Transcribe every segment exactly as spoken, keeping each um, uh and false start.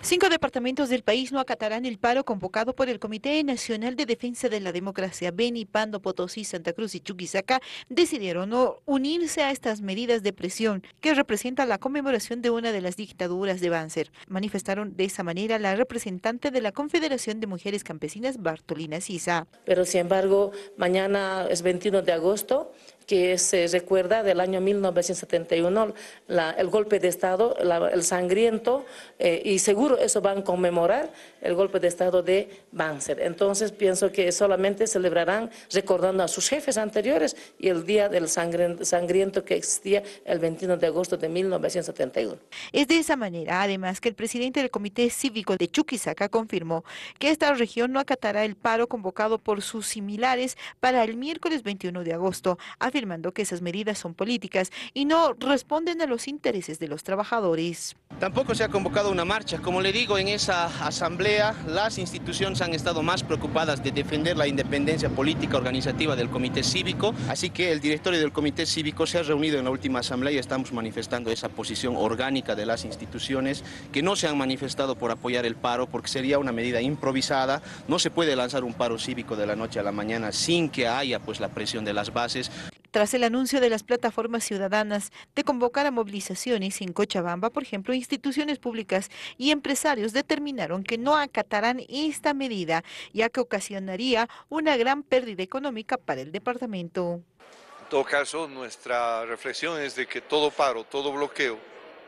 Cinco departamentos del país no acatarán el paro convocado por el Comité Nacional de Defensa de la Democracia. Beni, Pando, Potosí, Santa Cruz y Chuquisaca decidieron no unirse a estas medidas de presión que representan la conmemoración de una de las dictaduras de Banzer. Manifestaron de esa manera la representante de la Confederación de Mujeres Campesinas, Bartolina Sisa. Pero sin embargo, mañana es veintiuno de agosto, que se recuerda del año mil novecientos setenta y uno, la, el golpe de Estado, la, el sangriento, eh, y seguro eso van a conmemorar el golpe de Estado de Banzer. Entonces pienso que solamente celebrarán recordando a sus jefes anteriores y el día del sangriento, sangriento que existía el veintiuno de agosto de mil novecientos setenta y uno. Es de esa manera, además, que el presidente del Comité Cívico de Chuquisaca confirmó que esta región no acatará el paro convocado por sus similares para el miércoles veintiuno de agosto, afirmando que esas medidas son políticas y no responden a los intereses de los trabajadores. Tampoco se ha convocado una marcha. Como le digo, en esa asamblea las instituciones han estado más preocupadas de defender la independencia política organizativa del Comité Cívico, así que el directorio del Comité Cívico se ha reunido en la última asamblea y estamos manifestando esa posición orgánica de las instituciones que no se han manifestado por apoyar el paro porque sería una medida improvisada. No se puede lanzar un paro cívico de la noche a la mañana sin que haya pues la presión de las bases. Tras el anuncio de las plataformas ciudadanas de convocar a movilizaciones en Cochabamba, por ejemplo, instituciones públicas y empresarios determinaron que no acatarán esta medida, ya que ocasionaría una gran pérdida económica para el departamento. En todo caso, nuestra reflexión es de que todo paro, todo bloqueo,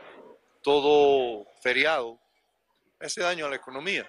todo feriado hace daño a la economía.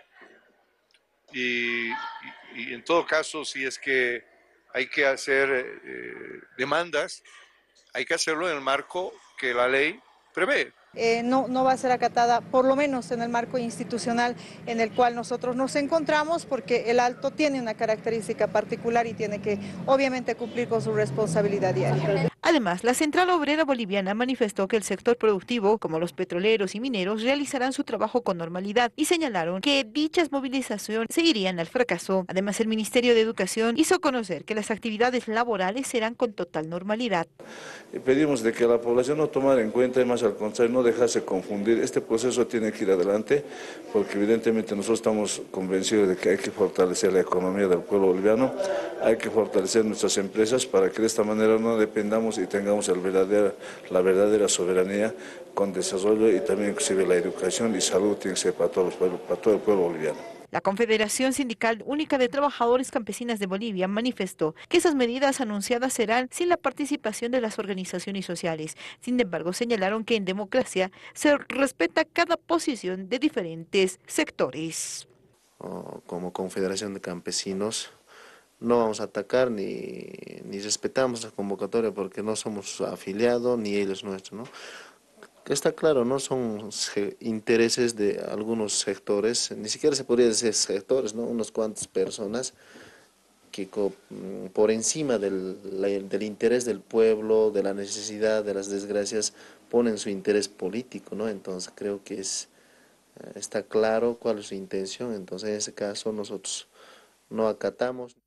Y, y, y en todo caso, si es que hay que hacer eh, demandas, hay que hacerlo en el marco que la ley prevé. Eh, no, no va a ser acatada, por lo menos en el marco institucional en el cual nosotros nos encontramos, porque el Alto tiene una característica particular y tiene que obviamente cumplir con su responsabilidad diaria. Además, la Central Obrera Boliviana manifestó que el sector productivo, como los petroleros y mineros, realizarán su trabajo con normalidad y señalaron que dichas movilizaciones se irían al fracaso. Además, el Ministerio de Educación hizo conocer que las actividades laborales serán con total normalidad. Y pedimos de que la población no tomara en cuenta y más al contrario, no dejarse confundir. Este proceso tiene que ir adelante porque evidentemente nosotros estamos convencidos de que hay que fortalecer la economía del pueblo boliviano, hay que fortalecer nuestras empresas para que de esta manera no dependamos y tengamos el verdadero, la verdadera soberanía con desarrollo y también inclusive la educación y salud tiene que ser para, todos los pueblos, para todo el pueblo boliviano. La Confederación Sindical Única de Trabajadores Campesinas de Bolivia manifestó que esas medidas anunciadas serán sin la participación de las organizaciones sociales. Sin embargo, señalaron que en democracia se respeta cada posición de diferentes sectores. Como Confederación de Campesinos, no vamos a atacar ni, ni respetamos la convocatoria porque no somos afiliados ni ellos nuestros, ¿no? Está claro, no son intereses de algunos sectores, ni siquiera se podría decir sectores, ¿no? Unas cuantas personas que por encima del, del interés del pueblo, de la necesidad, de las desgracias, ponen su interés político, ¿no? Entonces creo que es, está claro cuál es su intención, entonces en ese caso nosotros no acatamos.